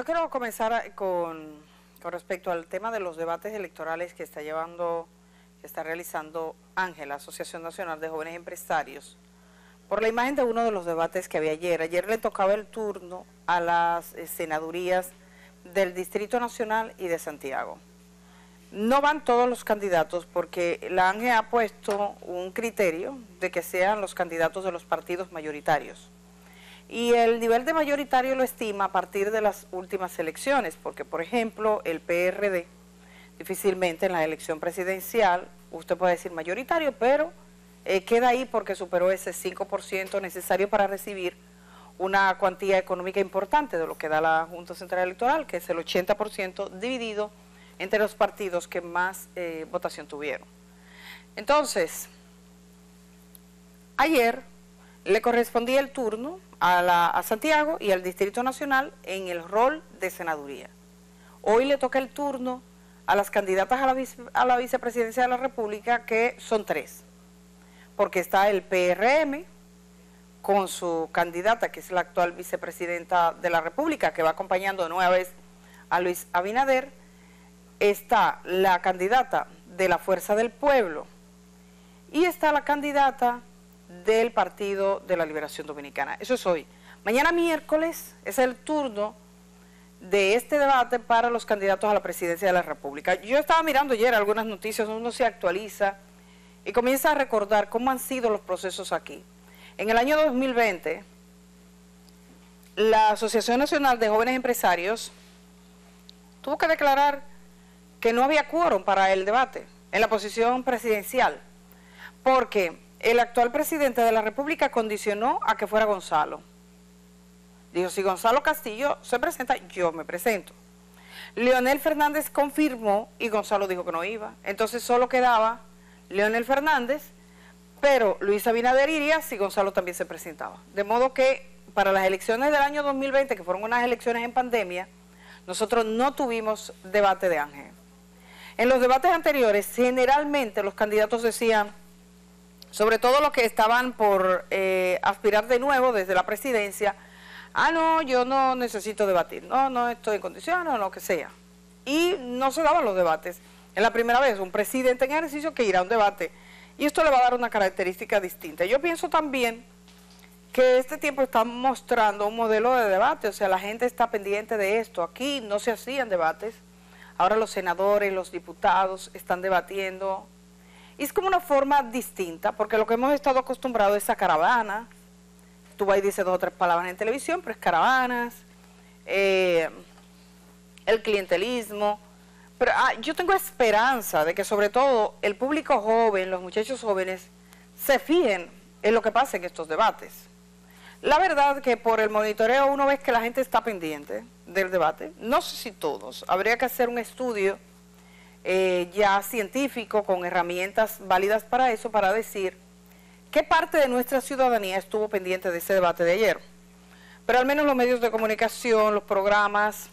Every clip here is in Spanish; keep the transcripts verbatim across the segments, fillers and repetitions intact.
yo quiero comenzar a, con, con respecto al tema de los debates electorales que está llevando, que está realizando Ángela, Asociación Nacional de Jóvenes Empresarios, por la imagen de uno de los debates que había ayer. Ayer le tocaba el turno a las eh, senadurías del Distrito Nacional y de Santiago. No van todos los candidatos porque la ANGE ha puesto un criterio de que sean los candidatos de los partidos mayoritarios. Y el nivel de mayoritario lo estima a partir de las últimas elecciones, porque por ejemplo el P R D difícilmente en la elección presidencial, usted puede decir mayoritario, pero eh, queda ahí porque superó ese cinco por ciento necesario para recibir una cuantía económica importante de lo que da la Junta Central Electoral, que es el ochenta por ciento dividido entre los partidos que más eh, votación tuvieron. Entonces, ayer le correspondía el turno a, la, a Santiago y al Distrito Nacional en el rol de senaduría. Hoy le toca el turno a las candidatas a la, vice, a la vicepresidencia de la República, que son tres, porque está el P R M con su candidata, que es la actual vicepresidenta de la República, que va acompañando de nueva vez a Luis Abinader. Está la candidata de la Fuerza del Pueblo y está la candidata del Partido de la Liberación Dominicana. Eso es hoy. Mañana miércoles es el turno de este debate para los candidatos a la presidencia de la República. Yo estaba mirando ayer algunas noticias, uno se actualiza y comienza a recordar cómo han sido los procesos aquí. En el año dos mil veinte, la Asociación Nacional de Jóvenes Empresarios tuvo que declarar que no había quórum para el debate en la posición presidencial, porque el actual presidente de la República condicionó a que fuera Gonzalo. Dijo, si Gonzalo Castillo se presenta, yo me presento. Leonel Fernández confirmó y Gonzalo dijo que no iba. Entonces solo quedaba Leonel Fernández, pero Luis Abinader iría si Gonzalo también se presentaba. De modo que para las elecciones del año dos mil veinte, que fueron unas elecciones en pandemia, nosotros no tuvimos debate de Ángel. En los debates anteriores, generalmente los candidatos decían, sobre todo los que estaban por eh, aspirar de nuevo desde la presidencia, ah, no, yo no necesito debatir, no, no estoy en condiciones o lo que sea. Y no se daban los debates. Es la primera vez un presidente en ejercicio que irá a un debate. Y esto le va a dar una característica distinta. Yo pienso también que este tiempo está mostrando un modelo de debate, o sea, la gente está pendiente de esto. Aquí no se hacían debates, ahora los senadores, los diputados están debatiendo. Y es como una forma distinta, porque lo que hemos estado acostumbrados es a caravanas. Tú vas y dices dos o tres palabras en televisión, pero es caravanas, eh, el clientelismo. Pero ah, yo tengo esperanza de que sobre todo el público joven, los muchachos jóvenes, se fijen en lo que pasa en estos debates. La verdad que por el monitoreo uno ve que la gente está pendiente del debate. No sé si todos. Habría que hacer un estudio eh, ya científico con herramientas válidas para eso, para decir qué parte de nuestra ciudadanía estuvo pendiente de ese debate de ayer. Pero al menos los medios de comunicación, los programas,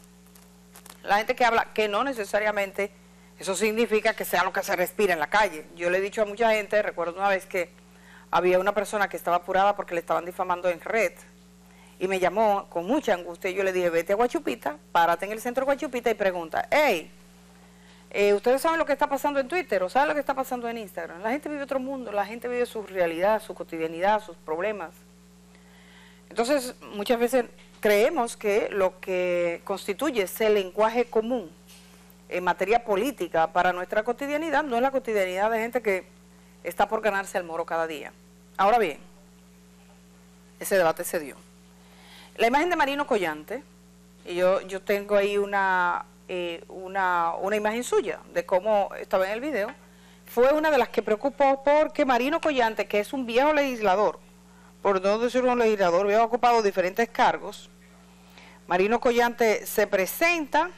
la gente que habla, que no necesariamente eso significa que sea lo que se respira en la calle. Yo le he dicho a mucha gente, recuerdo una vez que había una persona que estaba apurada porque le estaban difamando en red y me llamó con mucha angustia y yo le dije, vete a Guachupita, párate en el centro de Guachupita y pregunta, hey, eh, ¿ustedes saben lo que está pasando en Twitter o saben lo que está pasando en Instagram? La gente vive otro mundo, la gente vive su realidad, su cotidianidad, sus problemas. Entonces, muchas veces creemos que lo que constituye ese lenguaje común en materia política para nuestra cotidianidad no es la cotidianidad de gente que está por ganarse el moro cada día. Ahora bien, ese debate se dio. La imagen de Marino Collante, y yo, yo tengo ahí una, eh, una, una imagen suya de cómo estaba en el video, fue una de las que preocupó porque Marino Collante, que es un viejo legislador, por no decir un legislador, había ocupado diferentes cargos. Marino Collante se presenta,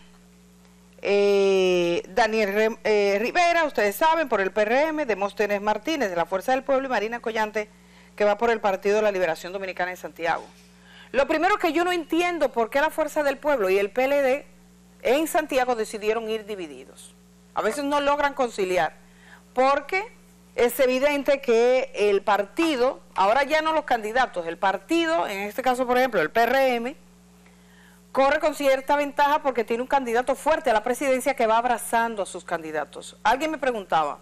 eh, Daniel eh, Rivera, ustedes saben, por el P R M, Demóstenes Martínez, de la Fuerza del Pueblo, y Marina Collante, que va por el Partido de la Liberación Dominicana en Santiago. Lo primero que yo no entiendo por qué la Fuerza del Pueblo y el P L D en Santiago decidieron ir divididos. A veces no logran conciliar, porque es evidente que el partido, ahora ya no los candidatos, el partido, en este caso por ejemplo el P R M, corre con cierta ventaja porque tiene un candidato fuerte a la presidencia que va abrazando a sus candidatos. Alguien me preguntaba,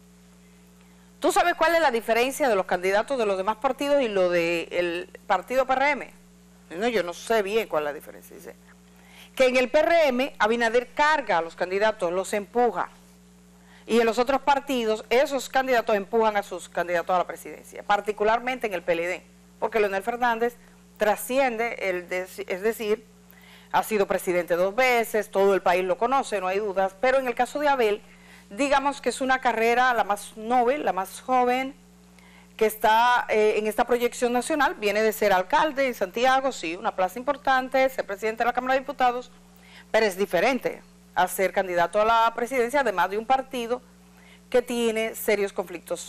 ¿tú sabes cuál es la diferencia de los candidatos de los demás partidos y lo del partido P R M? No, yo no sé bien cuál es la diferencia. Dice que en el P R M Abinader carga a los candidatos, los empuja. Y en los otros partidos, esos candidatos empujan a sus candidatos a la presidencia, particularmente en el P L D, porque Leonel Fernández trasciende, el de, es decir, ha sido presidente dos veces, todo el país lo conoce, no hay dudas, pero en el caso de Abel, digamos que es una carrera la más noble, la más joven, que está eh, en esta proyección nacional, viene de ser alcalde en Santiago, sí, una plaza importante, ser presidente de la Cámara de Diputados, pero es diferente a ser candidato a la presidencia, además de un partido que tiene serios conflictos,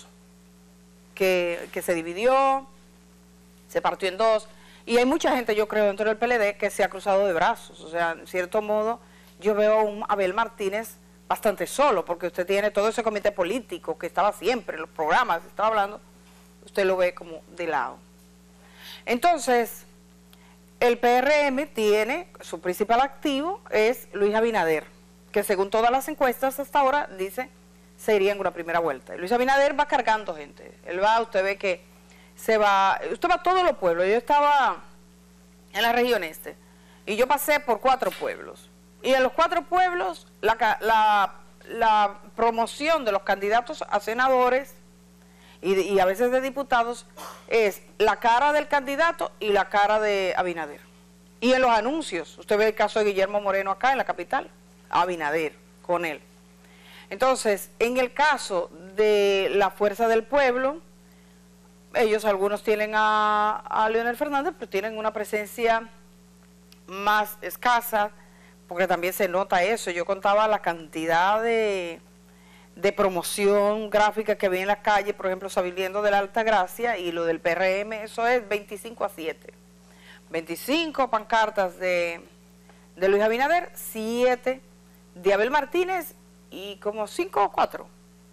que, que se dividió, se partió en dos, y hay mucha gente, yo creo, dentro del P L D que se ha cruzado de brazos. O sea, en cierto modo, yo veo a un Abel Martínez bastante solo, porque usted tiene todo ese comité político que estaba siempre en los programas, estaba hablando, usted lo ve como de lado. Entonces, el P R M tiene, su principal activo es Luis Abinader, que según todas las encuestas hasta ahora, dice, se iría en una primera vuelta. Luis Abinader va cargando gente, él va, usted ve que se va, usted va a todos los pueblos, yo estaba en la región este, y yo pasé por cuatro pueblos, y en los cuatro pueblos, la, la, la promoción de los candidatos a senadores, y, de, y a veces de diputados, es la cara del candidato y la cara de Abinader. Y en los anuncios, usted ve el caso de Guillermo Moreno acá en la capital, Abinader, con él. Entonces, en el caso de la Fuerza del Pueblo, ellos algunos tienen a, a Leonel Fernández, pero tienen una presencia más escasa, porque también se nota eso. Yo contaba la cantidad de, de promoción gráfica que había en la calle, por ejemplo, saliendo de la Altagracia, y lo del P R M, eso es veinticinco a siete. veinticinco pancartas de, de Luis Abinader, siete de Abel Martínez y como cinco o cuatro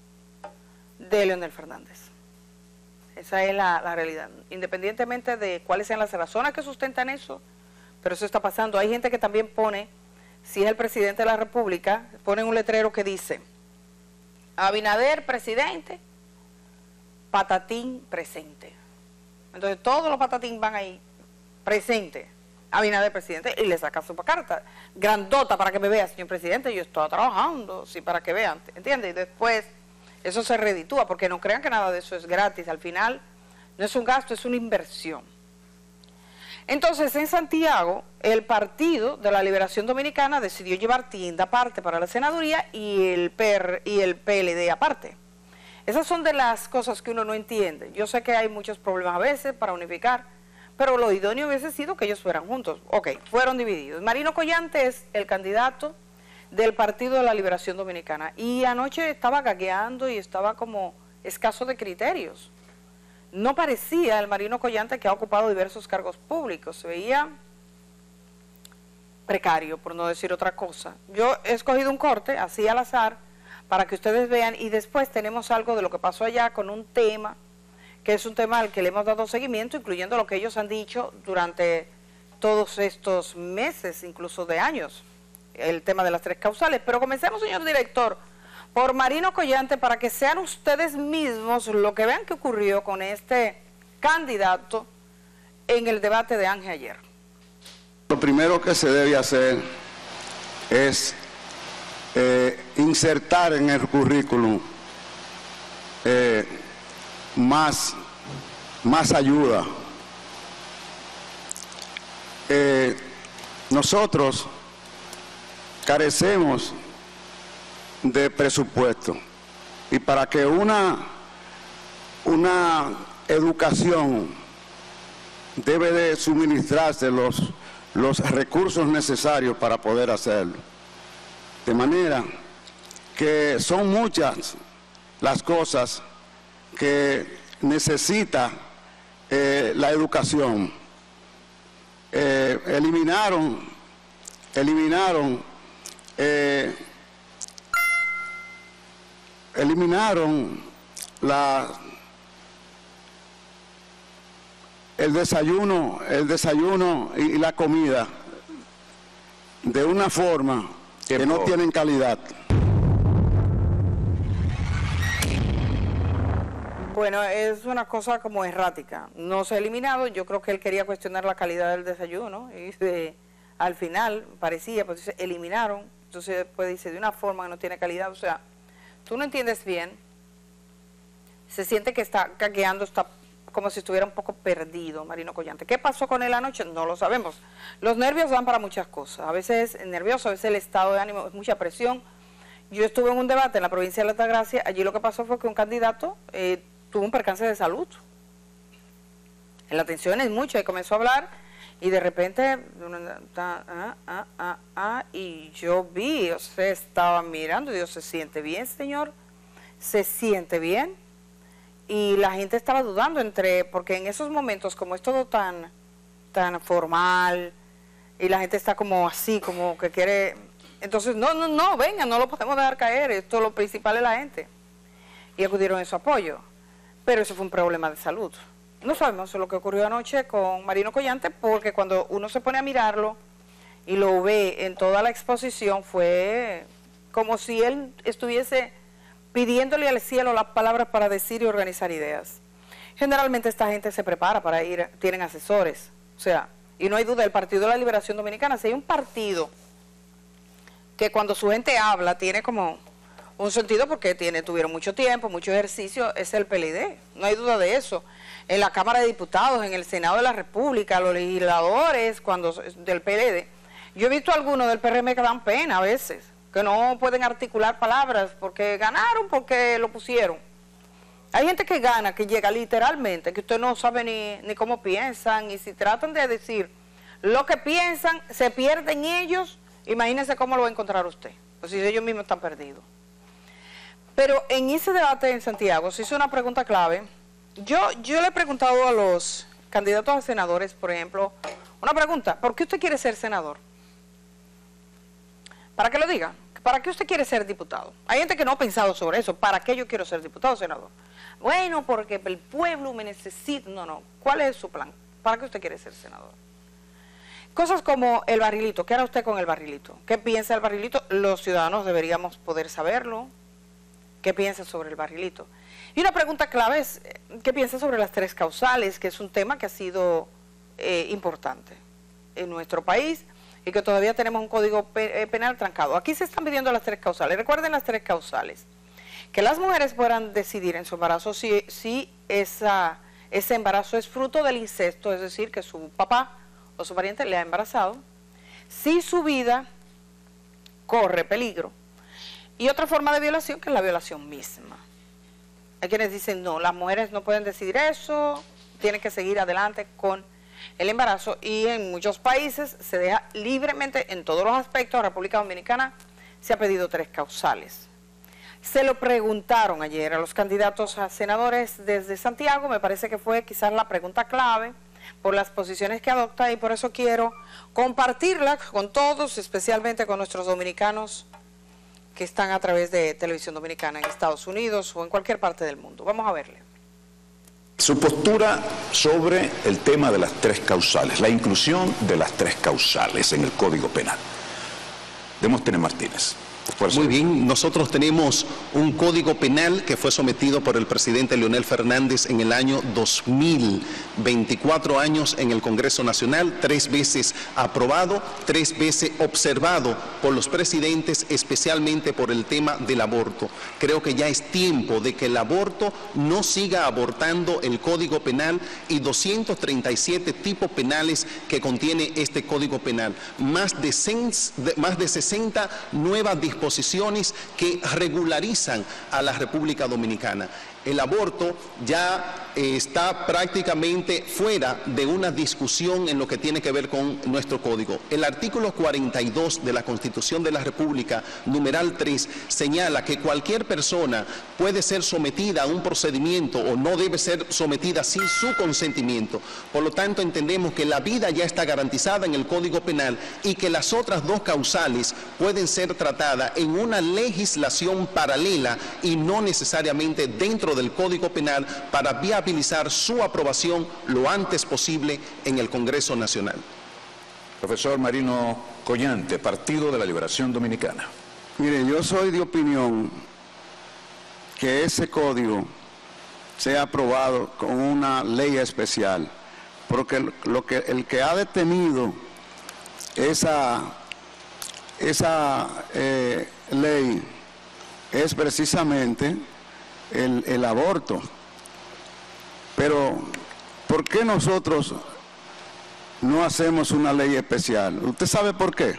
de Leonel Fernández. Esa es la, la realidad, independientemente de cuáles sean las razones que sustentan eso, pero eso está pasando. Hay gente que también pone, si es el presidente de la República, ponen un letrero que dice, Abinader presidente, patatín presente. Entonces todos los patatín van ahí, presente, Abinader presidente, y le saca su carta, grandota para que me vea, señor presidente, yo estoy trabajando, sí, para que vean, ¿entiende? Y después eso se reditúa, porque no crean que nada de eso es gratis, al final no es un gasto, es una inversión. Entonces, en Santiago, el Partido de la Liberación Dominicana decidió llevar tienda aparte para la senaduría y el, P R, y el P L D aparte. Esas son de las cosas que uno no entiende. Yo sé que hay muchos problemas a veces para unificar, pero lo idóneo hubiese sido que ellos fueran juntos. Ok, fueron divididos. Marino Collante es el candidato del Partido de la Liberación Dominicana, y anoche estaba gagueando y estaba como escaso de criterios. No parecía el Marino Collante, que ha ocupado diversos cargos públicos, se veía precario, por no decir otra cosa. Yo he escogido un corte, así al azar, para que ustedes vean, y después tenemos algo de lo que pasó allá con un tema, que es un tema al que le hemos dado seguimiento, incluyendo lo que ellos han dicho durante todos estos meses, incluso de años, el tema de las tres causales. Pero comencemos, señor director, por Marino Collante, para que sean ustedes mismos lo que vean que ocurrió con este candidato en el debate de Ángel ayer. Lo primero que se debe hacer es eh, insertar en el currículum eh, más, más ayuda. Eh, nosotros carecemos de presupuesto, y para que una, una educación debe de suministrarse los, los recursos necesarios para poder hacerlo. De manera que son muchas las cosas que necesita eh, la educación. Eh, eliminaron, eliminaron, eh, eliminaron la, el desayuno, el desayuno y, y la comida de una forma que no tienen calidad. Bueno, es una cosa como errática. No se ha eliminado. Yo creo que él quería cuestionar la calidad del desayuno y de, al final parecía, pues se eliminaron. Entonces después dice de una forma que no tiene calidad. O sea, tú no entiendes bien. Se siente que está caqueando, está como si estuviera un poco perdido Marino Collante. ¿Qué pasó con él anoche? No lo sabemos. Los nervios dan para muchas cosas. A veces es nervioso, a veces el estado de ánimo es mucha presión. Yo estuve en un debate en la provincia de Altagracia. Allí lo que pasó fue que un candidato eh, tuvo un percance de salud. La atención es mucho, y comenzó a hablar y de repente ah, ah, ah, ah, y yo vi, o sea, estaba mirando, Dios, ¿se siente bien, señor? ¿Se siente bien? Y la gente estaba dudando entre, porque en esos momentos como es todo tan, tan formal y la gente está como así, como que quiere, entonces no, no, no, venga, no lo podemos dejar caer, esto lo principal es la gente. Y acudieron en su apoyo. Pero eso fue un problema de salud. No sabemos lo que ocurrió anoche con Marino Collante, porque cuando uno se pone a mirarlo y lo ve en toda la exposición, fue como si él estuviese pidiéndole al cielo las palabras para decir y organizar ideas. Generalmente esta gente se prepara para ir, tienen asesores, o sea, y no hay duda, el Partido de la Liberación Dominicana, si hay un partido que cuando su gente habla tiene como un sentido porque tiene, tuvieron mucho tiempo, mucho ejercicio, es el P L D, no hay duda de eso. En la Cámara de Diputados, en el Senado de la República, los legisladores cuando del P L D, yo he visto algunos del P R M que dan pena a veces, que no pueden articular palabras porque ganaron, porque lo pusieron. Hay gente que gana, que llega literalmente, que usted no sabe ni, ni cómo piensan, y si tratan de decir lo que piensan, se pierden ellos, imagínense cómo lo va a encontrar usted, pues si ellos mismos están perdidos. Pero en ese debate en Santiago se hizo una pregunta clave. Yo, yo le he preguntado a los candidatos a senadores, por ejemplo, una pregunta: ¿por qué usted quiere ser senador? ¿Para qué lo diga? ¿Para qué usted quiere ser diputado? Hay gente que no ha pensado sobre eso. ¿Para qué yo quiero ser diputado o senador? Bueno, porque el pueblo me necesita. No, no. ¿Cuál es su plan? ¿Para qué usted quiere ser senador? Cosas como el barrilito. ¿Qué hará usted con el barrilito? ¿Qué piensa el barrilito? Los ciudadanos deberíamos poder saberlo. ¿Qué piensa sobre el barrilito? Y una pregunta clave es, ¿qué piensa sobre las tres causales? Que es un tema que ha sido eh, importante en nuestro país y que todavía tenemos un código pe penal trancado. Aquí se están pidiendo las tres causales. Recuerden las tres causales. Que las mujeres puedan decidir en su embarazo si, si esa, ese embarazo es fruto del incesto, es decir, que su papá o su pariente le ha embarazado, si su vida corre peligro. Y otra forma de violación, que es la violación misma. Hay quienes dicen, no, las mujeres no pueden decidir eso, tienen que seguir adelante con el embarazo. Y en muchos países se deja libremente, en todos los aspectos. La República Dominicana se ha pedido tres causales. Se lo preguntaron ayer a los candidatos a senadores desde Santiago, me parece que fue quizás la pregunta clave por las posiciones que adopta, y por eso quiero compartirla con todos, especialmente con nuestros dominicanos que están a través de Televisión Dominicana en Estados Unidos o en cualquier parte del mundo. Vamos a verle. Su postura sobre el tema de las tres causales, la inclusión de las tres causales en el Código Penal. Demóstenes Martínez. Muy bien, nosotros tenemos un código penal que fue sometido por el presidente Leonel Fernández en el año dos mil, veinticuatro años en el Congreso Nacional, tres veces aprobado, tres veces observado por los presidentes, especialmente por el tema del aborto. Creo que ya es tiempo de que el aborto no siga abortando el Código Penal y doscientos treinta y siete tipos penales que contiene este Código Penal. Más de, más de sesenta nuevas disposiciones disposiciones que regularizan a la República Dominicana. El aborto ya eh, está prácticamente fuera de una discusión en lo que tiene que ver con nuestro código. El artículo cuarenta y dos de la Constitución de la República, numeral tres, señala que cualquier persona puede ser sometida a un procedimiento o no debe ser sometida sin su consentimiento. Por lo tanto, entendemos que la vida ya está garantizada en el Código Penal y que las otras dos causales pueden ser tratadas en una legislación paralela y no necesariamente dentro del Código Penal para viabilizar su aprobación lo antes posible en el Congreso Nacional. Profesor Marino Collante, Partido de la Liberación Dominicana. Mire, yo soy de opinión que ese código sea aprobado con una ley especial, porque lo que, el que ha detenido esa, esa eh, ley es precisamente el, el aborto. Pero, ¿por qué nosotros no hacemos una ley especial? ¿Usted sabe por qué?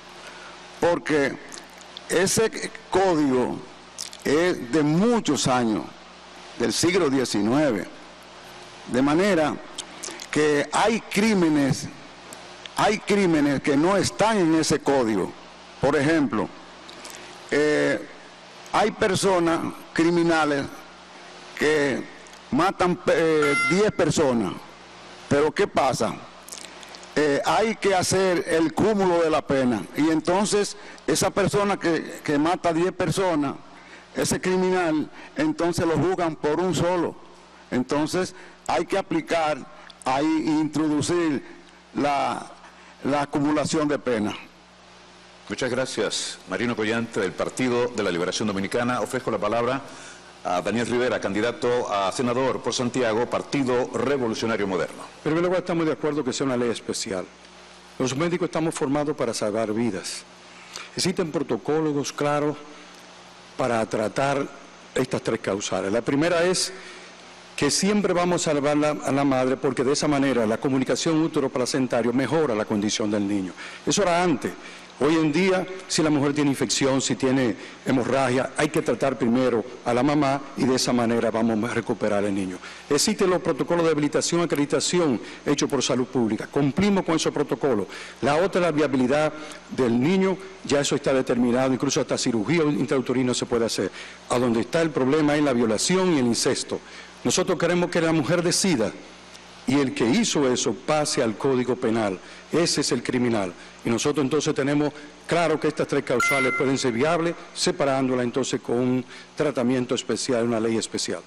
Porque ese código es de muchos años, del siglo diecinueve, de manera que hay crímenes, hay crímenes que no están en ese código. Por ejemplo, eh, hay personas criminales que matan eh, diez personas, pero ¿qué pasa? Eh, hay que hacer el cúmulo de la pena, y entonces esa persona que, que mata diez personas, ese criminal, entonces lo juzgan por un solo. Entonces hay que aplicar ahí e introducir la, la acumulación de pena. Muchas gracias, Marino Collante, del Partido de la Liberación Dominicana. Ofrezco la palabra a Daniel Rivera, candidato a senador por Santiago, Partido Revolucionario Moderno. En primer lugar, estamos de acuerdo que sea una ley especial. Los médicos estamos formados para salvar vidas. Existen protocolos claros para tratar estas tres causales. La primera es que siempre vamos a salvar la, a la madre, porque de esa manera la comunicación útero-placentaria mejora la condición del niño. Eso era antes. Hoy en día, si la mujer tiene infección, si tiene hemorragia, hay que tratar primero a la mamá y de esa manera vamos a recuperar al niño. Existen los protocolos de habilitación y acreditación hechos por Salud Pública. Cumplimos con esos protocolos. La otra es la viabilidad del niño, ya eso está determinado, incluso hasta cirugía intrauterina se puede hacer. A donde está el problema es la violación y el incesto. Nosotros queremos que la mujer decida y el que hizo eso pase al Código Penal. Ese es el criminal. Y nosotros entonces tenemos claro que estas tres causales pueden ser viables, separándolas entonces con un tratamiento especial, una ley especial.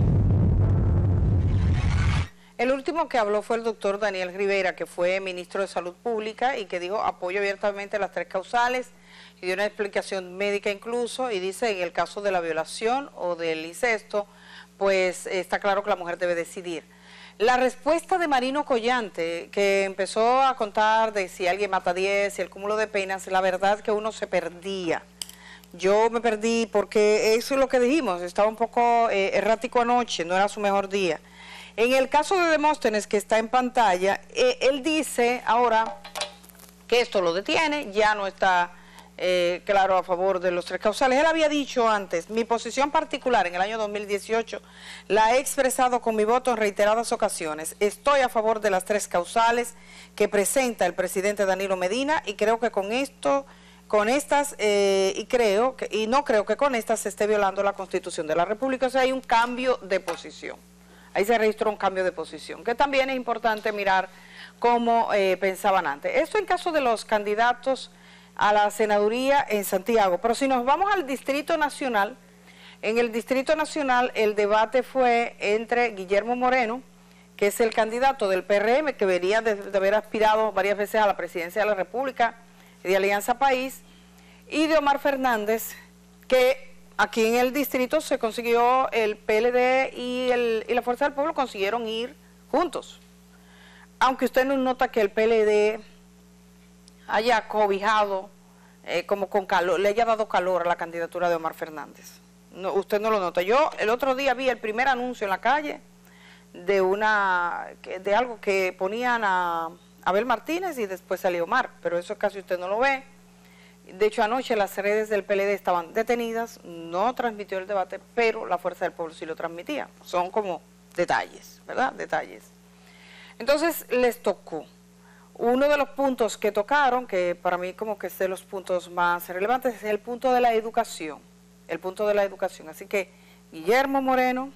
El último que habló fue el doctor Daniel Rivera, que fue ministro de Salud Pública y que dijo apoyo abiertamente las tres causales y dio una explicación médica incluso, y dice en el caso de la violación o del incesto, pues está claro que la mujer debe decidir. La respuesta de Marino Collante, que empezó a contar de si alguien mata diez, si el cúmulo de penas, la verdad es que uno se perdía. Yo me perdí porque eso es lo que dijimos, estaba un poco eh, errático anoche, no era su mejor día. En el caso de Demóstenes, que está en pantalla, eh, él dice ahora que esto lo detiene, ya no está eh, claro a favor de los tres causales. Él había dicho antes, mi posición particular en el año dos mil dieciocho la he expresado con mi voto en reiteradas ocasiones. Estoy a favor de las tres causales que presenta el presidente Danilo Medina y creo que con esto, con estas, eh, y creo que, y no creo que con estas se esté violando la Constitución de la República. O sea, hay un cambio de posición. Ahí se registró un cambio de posición, que también es importante mirar cómo eh, pensaban antes. Esto en caso de los candidatos a la senaduría en Santiago. Pero si nos vamos al Distrito Nacional, en el Distrito Nacional el debate fue entre Guillermo Moreno, que es el candidato del P R M, que venía de, de haber aspirado varias veces a la presidencia de la República de Alianza País, y de Omar Fernández, que aquí en el distrito se consiguió, el P L D y, el, y la Fuerza del Pueblo consiguieron ir juntos. Aunque usted no nota que el P L D haya cobijado, eh, como con calor, le haya dado calor a la candidatura de Omar Fernández. No, usted no lo nota. Yo el otro día vi el primer anuncio en la calle de una de algo que ponían a Abel Martínez y después salió Omar, pero eso casi usted no lo ve. De hecho, anoche las redes del P L D estaban detenidas, no transmitió el debate, pero la Fuerza del Pueblo sí lo transmitía. Son como detalles, ¿verdad? Detalles. Entonces, les tocó. Uno de los puntos que tocaron, que para mí como que es de los puntos más relevantes, es el punto de la educación. El punto de la educación. Así que Guillermo Moreno,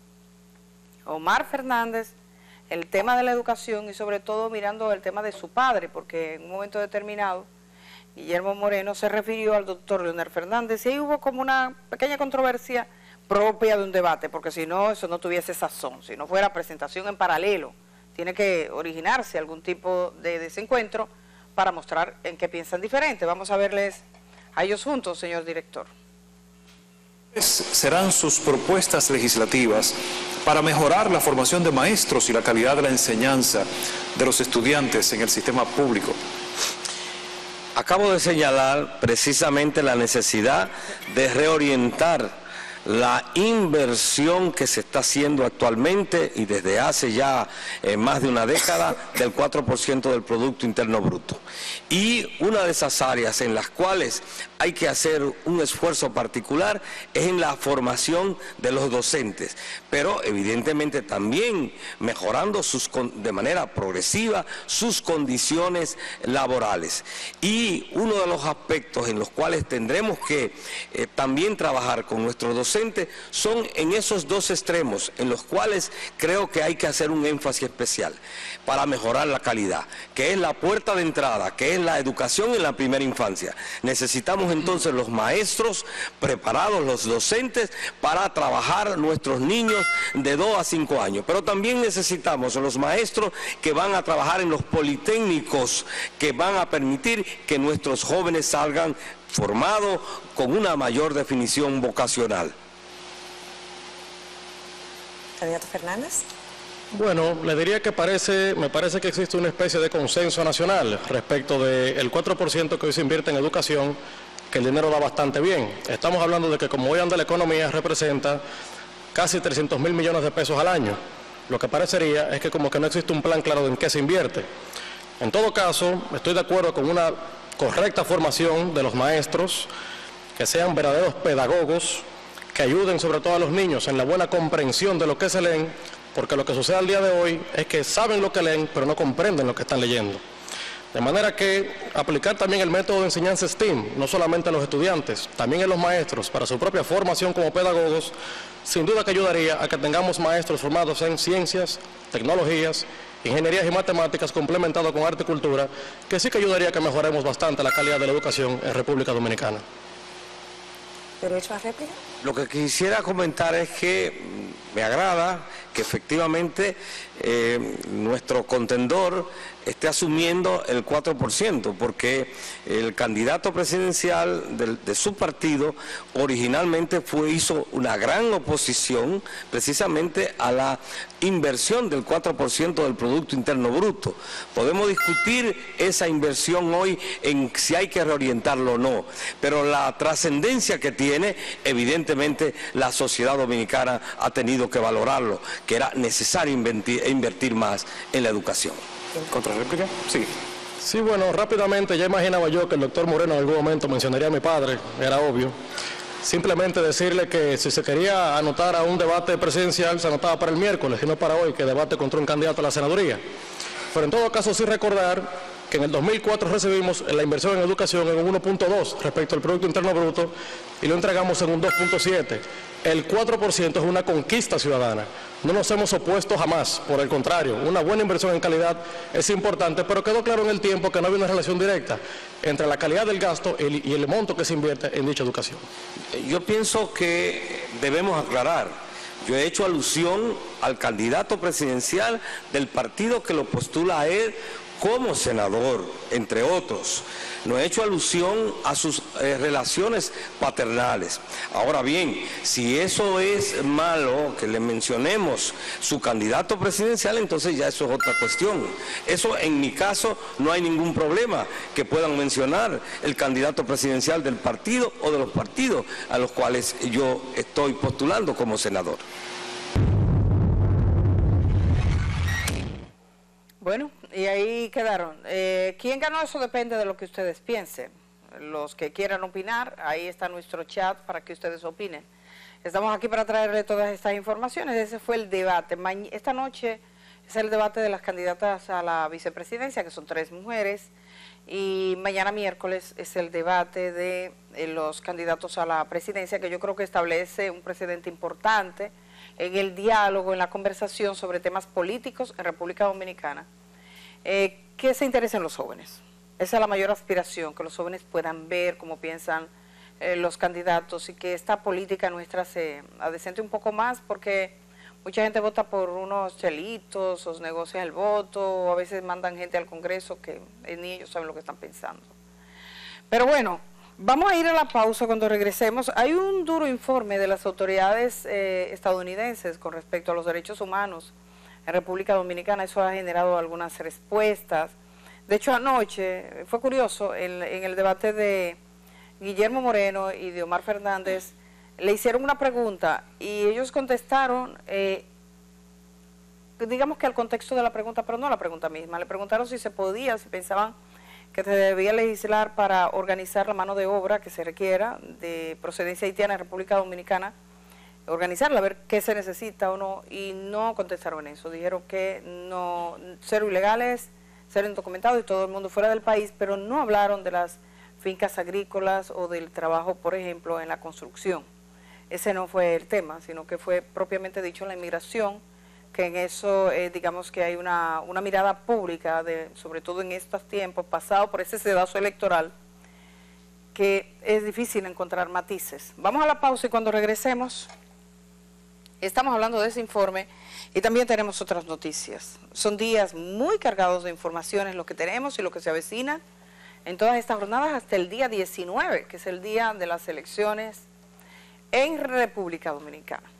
Omar Fernández, el tema de la educación y sobre todo mirando el tema de su padre, porque en un momento determinado Guillermo Moreno se refirió al doctor Leonel Fernández y ahí hubo como una pequeña controversia propia de un debate, porque si no, eso no tuviese sazón, si no fuera presentación en paralelo, tiene que originarse algún tipo de desencuentro para mostrar en qué piensan diferente. Vamos a verles a ellos juntos, señor director. Serán sus propuestas legislativas para mejorar la formación de maestros y la calidad de la enseñanza de los estudiantes en el sistema público. Acabo de señalar precisamente la necesidad de reorientar la inversión que se está haciendo actualmente y desde hace ya eh, más de una década del cuatro por ciento del Producto Interno Bruto. Y una de esas áreas en las cuales hay que hacer un esfuerzo particular es en la formación de los docentes, pero evidentemente también mejorando sus, de manera progresiva sus condiciones laborales. Y uno de los aspectos en los cuales tendremos que eh, también trabajar con nuestros docentes son en esos dos extremos, en los cuales creo que hay que hacer un énfasis especial para mejorar la calidad, que es la puerta de entrada, que es la educación en la primera infancia. Necesitamos entonces los maestros preparados, los docentes, para trabajar nuestros niños de dos a cinco años, pero también necesitamos los maestros que van a trabajar en los politécnicos, que van a permitir que nuestros jóvenes salgan formados con una mayor definición vocacional. Candidato Fernández. Bueno, le diría que parece, me parece que existe una especie de consenso nacional respecto del cuatro por ciento que hoy se invierte en educación, que el dinero da bastante bien. Estamos hablando de que como hoy anda la economía representa casi trescientos mil millones de pesos al año. Lo que parecería es que como que no existe un plan claro de en qué se invierte. En todo caso, estoy de acuerdo con una correcta formación de los maestros, que sean verdaderos pedagogos, que ayuden sobre todo a los niños en la buena comprensión de lo que se leen, porque lo que sucede al día de hoy es que saben lo que leen, pero no comprenden lo que están leyendo. De manera que aplicar también el método de enseñanza STEAM, no solamente a los estudiantes, también a los maestros, para su propia formación como pedagogos, sin duda que ayudaría a que tengamos maestros formados en ciencias, tecnologías, ingenierías y matemáticas, complementados con arte y cultura, que sí que ayudaría a que mejoremos bastante la calidad de la educación en República Dominicana. ¿Derecho a réplica? Lo que quisiera comentar es que me agrada que efectivamente eh, nuestro contendor esté asumiendo el cuatro por ciento, porque el candidato presidencial de, de su partido originalmente fue, hizo una gran oposición precisamente a la inversión del cuatro por ciento del Producto Interno Bruto. Podemos discutir esa inversión hoy en si hay que reorientarlo o no, pero la trascendencia que tiene, evidentemente la sociedad dominicana ha tenido que valorarlo, que era necesario invertir, invertir más en la educación. ¿Contrarréplica? Sí. Sí, bueno, rápidamente, ya imaginaba yo que el doctor Moreno en algún momento mencionaría a mi padre, era obvio. Simplemente decirle que si se quería anotar a un debate presidencial, se anotaba para el miércoles y no para hoy, que debate contra un candidato a la senaduría. Pero en todo caso, sí recordar que en el dos mil cuatro recibimos la inversión en educación en un uno punto dos respecto al Producto Interno Bruto y lo entregamos en un dos punto siete. El cuatro por ciento es una conquista ciudadana. No nos hemos opuesto jamás, por el contrario, una buena inversión en calidad es importante, pero quedó claro en el tiempo que no había una relación directa entre la calidad del gasto y el monto que se invierte en dicha educación. Yo pienso que debemos aclarar. Yo he hecho alusión al candidato presidencial del partido que lo postula a él como senador, entre otros. No he hecho alusión a sus eh, relaciones paternales. Ahora bien, si eso es malo, que le mencionemos su candidato presidencial, entonces ya eso es otra cuestión. Eso en mi caso no hay ningún problema que puedan mencionar el candidato presidencial del partido o de los partidos a los cuales yo estoy postulando como senador. Bueno, y ahí quedaron. Eh, ¿Quién ganó? Eso depende de lo que ustedes piensen. Los que quieran opinar, ahí está nuestro chat para que ustedes opinen. Estamos aquí para traerle todas estas informaciones. Ese fue el debate. Ma- Esta noche es el debate de las candidatas a la vicepresidencia, que son tres mujeres. Y mañana miércoles es el debate de eh, los candidatos a la presidencia, que yo creo que establece un precedente importante en el diálogo, en la conversación sobre temas políticos en República Dominicana, eh, que se interesen los jóvenes. Esa es la mayor aspiración, que los jóvenes puedan ver cómo piensan eh, los candidatos y que esta política nuestra se adecente un poco más, porque Mucha gente vota por unos chelitos, o negocian el voto, o a veces mandan gente al Congreso que ni ellos saben lo que están pensando. Pero bueno, vamos a ir a la pausa. Cuando regresemos. Hay un duro informe de las autoridades eh, estadounidenses con respecto a los derechos humanos en República Dominicana. Eso ha generado algunas respuestas. De hecho, anoche, fue curioso, en, en el debate de Guillermo Moreno y de Omar Fernández, le hicieron una pregunta y ellos contestaron, eh, digamos que al contexto de la pregunta, pero no la pregunta misma. Le preguntaron si se podía, si pensaban que se debía legislar para organizar la mano de obra que se requiera de procedencia haitiana en República Dominicana, organizarla, a ver qué se necesita o no, y no contestaron eso. Dijeron que no, cero ilegales, cero indocumentados y todo el mundo fuera del país, pero no hablaron de las fincas agrícolas o del trabajo, por ejemplo, en la construcción. Ese no fue el tema, sino que fue propiamente dicho la inmigración, que en eso eh, digamos que hay una, una mirada pública, de, sobre todo en estos tiempos, pasado por ese sedazo electoral, que es difícil encontrar matices. Vamos a la pausa y cuando regresemos, estamos hablando de ese informe y también tenemos otras noticias. Son días muy cargados de informaciones, lo que tenemos y lo que se avecina en todas estas jornadas hasta el día diecinueve, que es el día de las elecciones en República Dominicana.